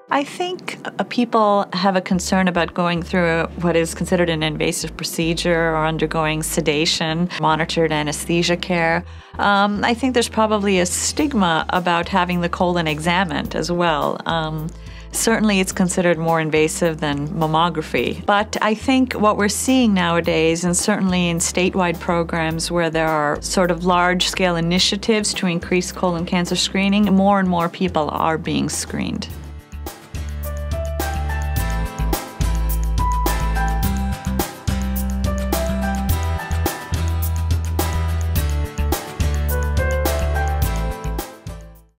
I think people have a concern about going through what is considered an invasive procedure or undergoing sedation, monitored anesthesia care. I think there's probably a stigma about having the colon examined as well. Certainly it's considered more invasive than mammography. But I think what we're seeing nowadays, and certainly in statewide programs where there are sort of large-scale initiatives to increase colon cancer screening, more and more people are being screened.